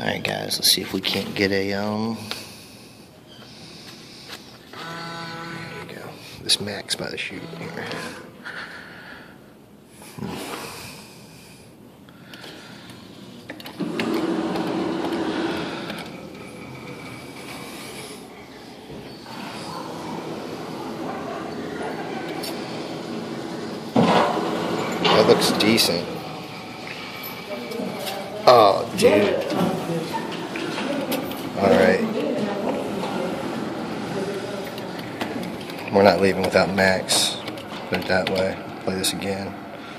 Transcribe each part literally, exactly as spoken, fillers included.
Alright guys, let's see if we can't get a, um, there we go, this Max by the chute here. Hmm. That looks decent. Oh, dude. Alright. We're not leaving without Max. Put it that way. Play this again.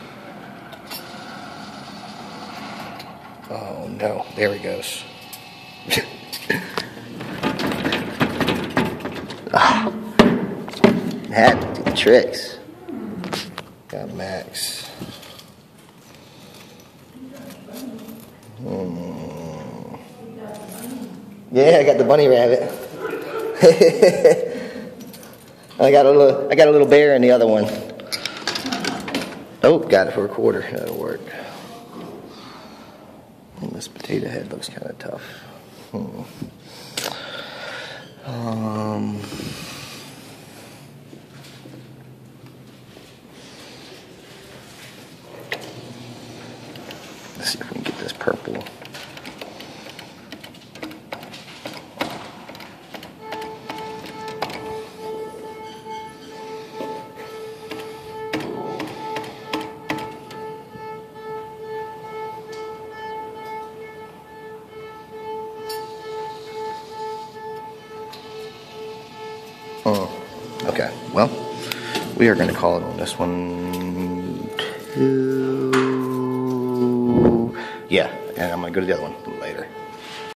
Oh no. There he goes. Oh. Had to do the tricks. Got Max. Hmm. Yeah, I got the bunny rabbit. I got a little. I got a little bear in the other one. Oh, got it for a quarter. That'll work. And this potato head looks kind of tough. Hmm. Um. Let's see if we can get this purple. Oh, okay. Well, we are going to call it on this one too. Yeah, and I'm going to go to the other one later.